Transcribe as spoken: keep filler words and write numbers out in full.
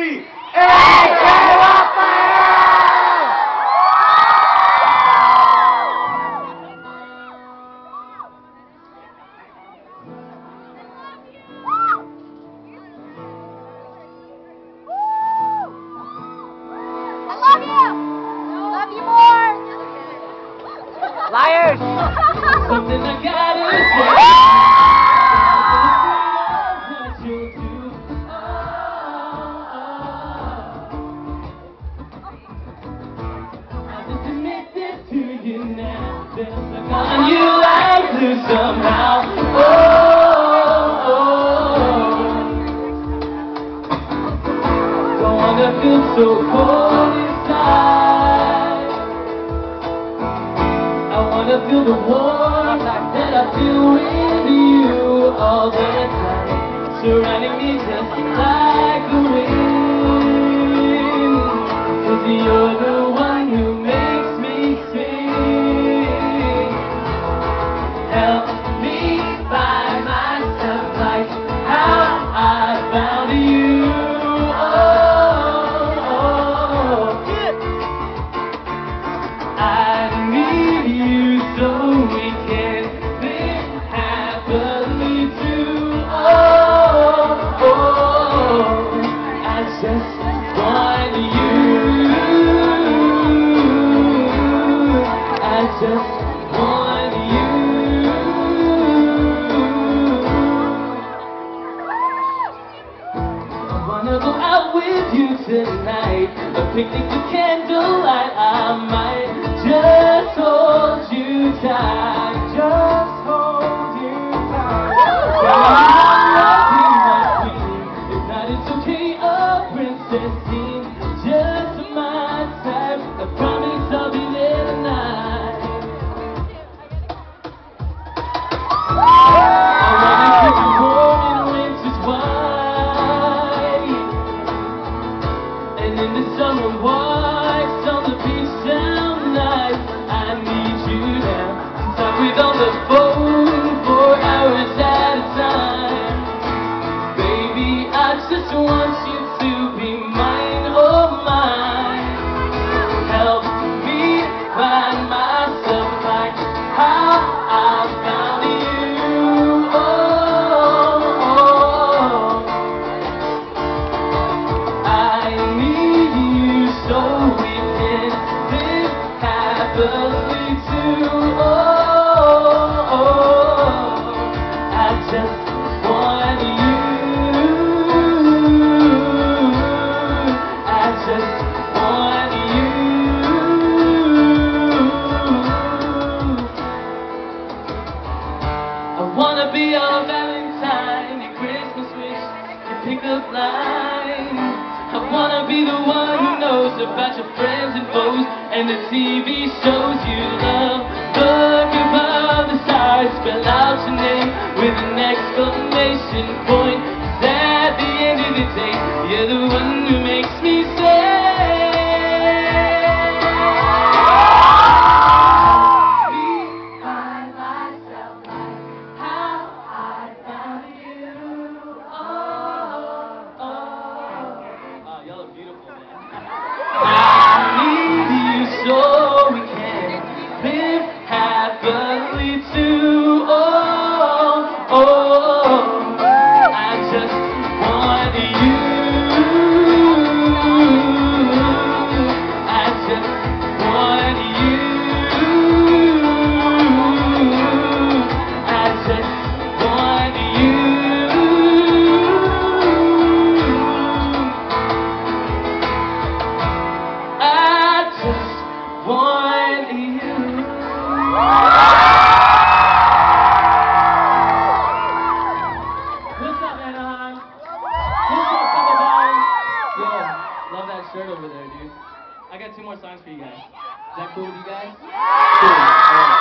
D J Rafael! I love you! Love you more! Liars! Something I gotta say. What you do. Oh, oh. I'm just connected to you now. There's a gun you like to somehow. Oh, oh. Don't wanna feel so cold inside. I wanna feel the warmth that I feel with you all the time, surrounding me just like the wind. 'Cause you're the one who makes me sing. Help me find myself like how I found you. Oh, oh. I need you so we can live happily too. Oh, oh, I just want you. I just want you. I wanna go out with you tonight, a picnic with candlelight. I might just hold you tight, just hold you tight. If not, it's okay, a princess team, just my type. I promise I'll be there tonight. I wanna keep you warm in winter's white, and in the summer whites on the beach down night. I need you now to talk with on the phone for hours at a time. Baby, I just want you to be mine, oh mine. Help me find myself like how I found you. Oh, oh. I need you so we can live happily too. Oh, oh. I just want you. I just want you. I wanna be your Valentine, your Christmas wish, your pickup line. I wanna be the one who knows about your friends and foes and the T V shows you love. Look above the stars, spell out your name with an exclamation point. 'Cause at the end of the day, you're the one who makes me say. Y'all are beautiful, man. I need you so we can live happily too. Oh, oh, I just want you. I just want you. I just want you. I just want you. What's up, Anaheim? What's up, Kababayan? Yo, love that shirt over there, dude. I got two more songs for you guys. Is that cool with you guys? Cool. All right.